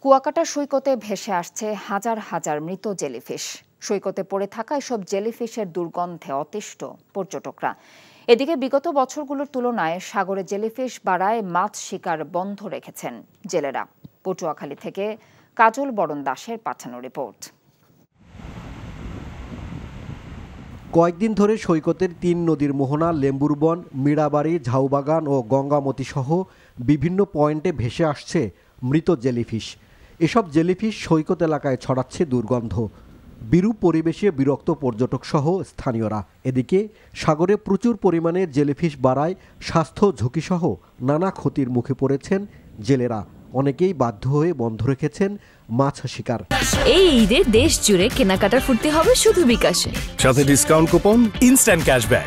কুয়াকাটা সৈকতে ভেসে আসছে হাজার হাজার মৃত জেলিফিশ। সৈকতে পড়ে থাকা এসব জেলিফিশের দুর্গন্ধে অতিষ্ঠ পর্যটকরা। এদিকে বিগত বছরগুলোর তুলনায় সাগরে জেলিফিশ বাড়ায় মাছ শিকার বন্ধ রেখেছেন জেলেরা। পটুয়াখালী থেকে কাজল বরণ দাসের পাঠানো রিপোর্ট। কয়েকদিন ধরে সৈকতের ৩ নদীর মোহনা, লেম্বুরবন, মীরাবাড়ি, ঝাউবাগান ও গঙ্গামতি সহ বিভিন্ন পয়েন্টে ভেসে আসছে মৃত জেলিফিশ। এসব জেলিফিশ সৈকত এলাকায় ছড়াচ্ছে দুর্গন্ধ। বিরূপ পরিবেশে বিরক্ত পর্যটক সহ স্থানীয়রা। এদিকে সাগরে প্রচুর পরিমাণে জেলিফিশ বাড়ায় স্বাস্থ্য ঝুঁকিসহ নানা ক্ষতির মুখে পড়েছেন জেলেরা। অনেকেই বাধ্য হয়ে বন্ধ রেখেছেন মাছ শিকার। এই ঈদে দেশ জুড়ে কেনাকাটার ফুর্তি হবে শুধু বিকাশে, সাথে ডিসকাউন্ট কুপন, ইনস্ট্যান্ট ক্যাশব্যাক।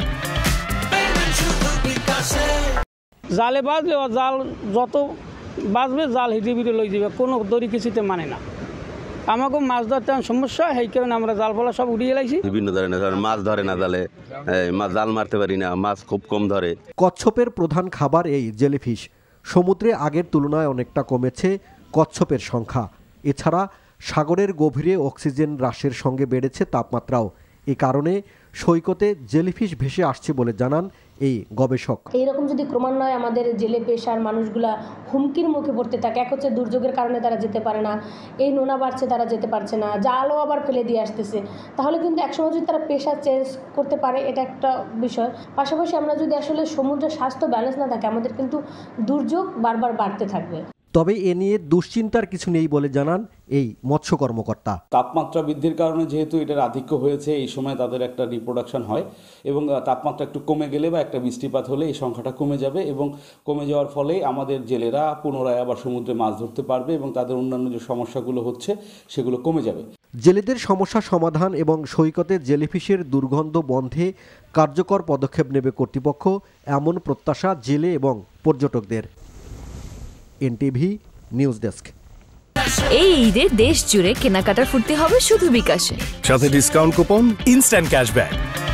জালে বাজলে জাল যত বাজবে জাল হিটে বিটে লই যাবে, কোনো দড়ি কিছুতে মানে না। আমাকে মাছ ধরতে সমস্যা, সেই কারণে আমরা জাল ফলা সব উড়িয়ে লাইছি। বিভিন্ন ধরনের মাছ ধরে না জালে, মাছ জাল মারতে পারি না, মাছ খুব কম ধরে। কচ্ছপের প্রধান খাবার এই জেলিফিশ। সমুদ্রে আগের তুলনায় অনেকটা কমেছে কচ্ছপের সংখ্যা। এছাড়া সাগরের গভীরে অক্সিজেন হ্রাসের সঙ্গে বেড়েছে তাপমাত্রাও। এ কারণে সৈকতে জেলিফিশ ভেসে আসছে বলে জানান এই গবেষক। এইরকম যদি ক্রমান্বয়ে আমাদের জেলে পেশার মানুষগুলা হুমকির মুখে পড়তে থাকে, এক হচ্ছে দুর্যোগের কারণে তারা যেতে পারে না, এই নোনা বাড়ছে তারা যেতে পারছে না, জালও আবার ফেলে দিয়ে আসতেছে, তাহলে কিন্তু একসময় যদি তারা পেশা চেঞ্জ করতে পারে, এটা একটা বিষয়। পাশাপাশি আমরা যদি আসলে সমুদ্রের স্বাস্থ্য ব্যালেন্স না থাকে, আমাদের কিন্তু দুর্যোগ বারবার বাড়তে থাকবে। তবে এ নিয়ে দুশ্চিন্তার কিছু নেই বলে জানান এই মৎস্য কর্মকর্তা। তাপমাত্রা বৃদ্ধির কারণে যেহেতু এটার আধিক্য হয়েছে, এই সময় তাদের একটা রিপ্রোডাকশন হয় এবং তাপমাত্রা একটু কমে গেলে বা একটা বৃষ্টিপাত হলে এই সংখ্যাটা কমে যাবে এবং কমে যাওয়ার ফলে আমাদের জেলেরা পুনরায় আবার সমুদ্রে মাছ ধরতে পারবে এবং তাদের অন্যান্য যে সমস্যাগুলো হচ্ছে সেগুলো কমে যাবে। জেলেদের সমস্যা সমাধান এবং সৈকতে জেলিফিশের দুর্গন্ধ বন্ধে কার্যকর পদক্ষেপ নেবে কর্তৃপক্ষ, এমন প্রত্যাশা জেলে এবং পর্যটকদের। NTV news desk. এই ঈদে দেশ জুড়ে কেনাকাটার ফুর্তি হবে শুধু বিকাশে, সাথে ডিসকাউন্ট কুপন, ইনস্ট্যান্ট ক্যাশব্যাক।